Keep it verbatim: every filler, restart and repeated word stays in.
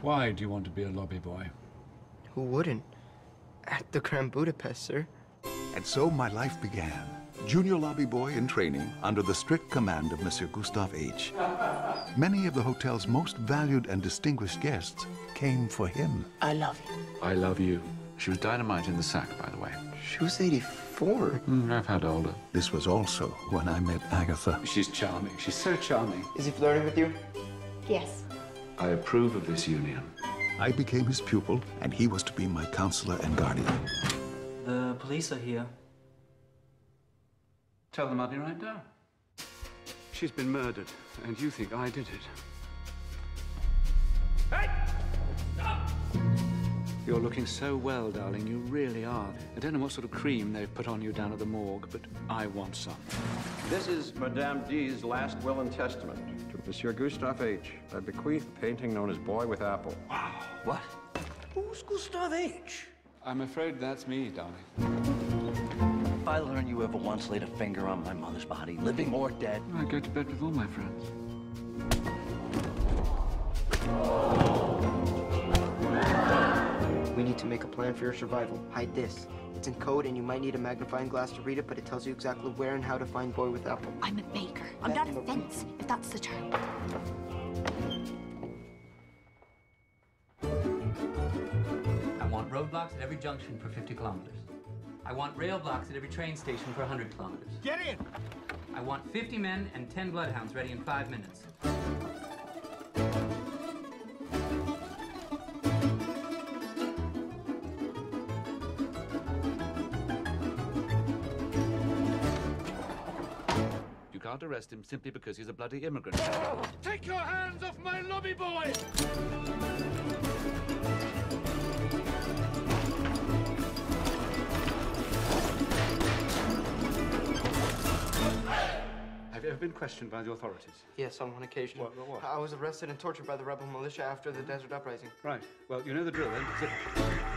Why do you want to be a lobby boy? Who wouldn't? At the Grand Budapest, sir. And so my life began. Junior lobby boy in training under the strict command of Monsieur Gustave H. Many of the hotel's most valued and distinguished guests came for him. I love you. I love you. She was dynamite in the sack, by the way. She was eighty-four. Mm, I've had older. This was also when I met Agatha. She's charming. She's so charming. Is he flirting with you? Yes. I approve of this union. I became his pupil, and he was to be my counselor and guardian. The police are here. Tell them I'll be right down. She's been murdered, and you think I did it. Hey! Stop! You're looking so well, darling. You really are. I don't know what sort of cream they've put on you down at the morgue, but I want some. This is Madame D's last will and testament. To Monsieur Gustave H. I bequeath a painting known as Boy with Apple. Wow. What? Who's Gustave H? I'm afraid that's me, darling. If I learn you ever once laid a finger on my mother's body, living or dead... I go to bed with all my friends. We need to make a plan for your survival. Hide this. It's in code, and you might need a magnifying glass to read it, but it tells you exactly where and how to find Boy with Apple. I'm a baker. I'm not a fence, if that's the term. I want roadblocks at every junction for fifty kilometers. I want rail blocks at every train station for one hundred kilometers. Get in! I want fifty men and ten bloodhounds ready in five minutes. You can't arrest him simply because he's a bloody immigrant. Take your hands off my lobby boy! Have you ever been questioned by the authorities? Yes, on one occasion. What, what, what? I was arrested and tortured by the rebel militia after the Desert Uprising. Right. Well, you know the drill, then. Zip.